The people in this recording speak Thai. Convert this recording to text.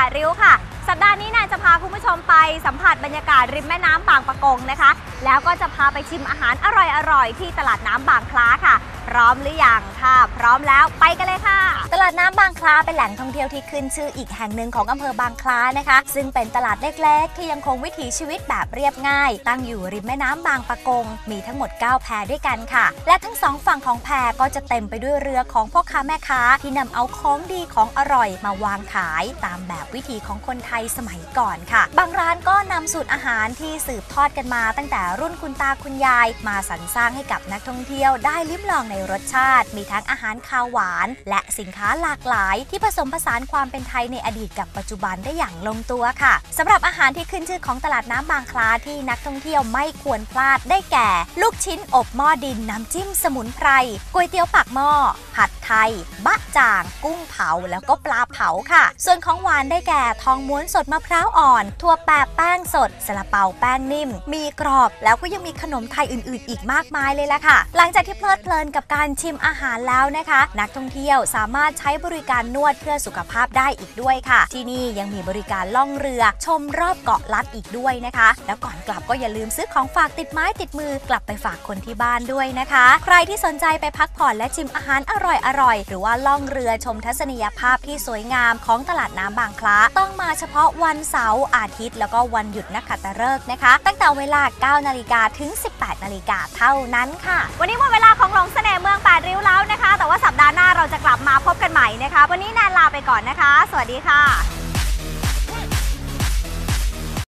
8 ริ้วค่ะสัปดาห์นี้แนนจะพาคุณผู้ชมไปสัมผัสบรรยากาศริมแม่น้ำบางปะกงนะคะแล้วก็จะพาไปชิมอาหารอร่อยๆที่ตลาดน้ำบางคล้าค่ะพร้อมหรือยังค่ะพร้อมแล้วไปกันเลยค่ะตลาดน้ำบางคล้าเป็นแหล่งท่องเที่ยวที่ขึ้นชื่ออีกแห่งหนึ่งของอำเภอบางคล้านะคะซึ่งเป็นตลาดเล็กๆที่ยังคงวิถีชีวิตแบบเรียบง่ายตั้งอยู่ริมแม่น้ำบางปะกงมีทั้งหมด9แพด้วยกันค่ะและทั้งสองฝั่งของแพก็จะเต็มไปด้วยเรือของพ่อค้าแม่ค้าที่นำเอาของดีของอร่อยมาวางขายตามแบบวิถีของคนไทยสมัยก่อนค่ะบางร้านก็นำสูตรอาหารที่สืบทอดกันมาตั้งแต่รุ่นคุณตาคุณยายมาสรรสร้างให้กับนักท่องเที่ยวได้ลิ้มลองในรสชาติมีทั้งอาหารคาวหวานและสินค้าหลากหลายที่ผสมผสานความเป็นไทยในอดีตกับปัจจุบันได้อย่างลงตัวค่ะสำหรับอาหารที่ขึ้นชื่อของตลาดน้ำบางคล้าที่นักท่องเที่ยวไม่ควรพลาดได้แก่ลูกชิ้นอบหม้อดินน้ำจิ้มสมุนไพรก๋วยเตี๋ยวปากหม้อผัดไทยบะจ่างกุ้งเผาแล้วก็ปลาเผาค่ะส่วนของหวานได้แก่ทองม้วนสดมะพร้าวอ่อนถั่วแปบแป้งสดซาลาเปาแป้งนิ่มมีกรอบแล้วก็ยังมีขนมไทยอื่นๆอีกมากมายเลยล่ะค่ะหลังจากที่เพลิดเพลินกับการชิมอาหารแล้วนะคะนักท่องเที่ยวสามารถใช้บริการนวดเพื่อสุขภาพได้อีกด้วยค่ะที่นี่ยังมีบริการล่องเรือชมรอบเกาะลัดอีกด้วยนะคะแล้วก่อนกลับก็อย่าลืมซื้อของฝากติดไม้ติดมือกลับไปฝากคนที่บ้านด้วยนะคะใครที่สนใจไปพักผ่อนและชิมอาหารอร่อยหรือว่าล่องเรือชมทัศนียภาพที่สวยงามของตลาดน้ำบางคล้าต้องมาเฉพาะวันเสาร์อาทิตย์แล้วก็วันหยุดนักขัตฤกษ์นะคะตั้งแต่เวลา 9 นาฬิกาถึง 18 นาฬิกาเท่านั้นค่ะวันนี้หมดเวลาของหลงเสน่ห์เมือง8 ริ้วแล้วนะคะแต่ว่าสัปดาห์หน้าเราจะกลับมาพบกันใหม่นะคะวันนี้แนนลาไปก่อนนะคะสวัสดีค่ะ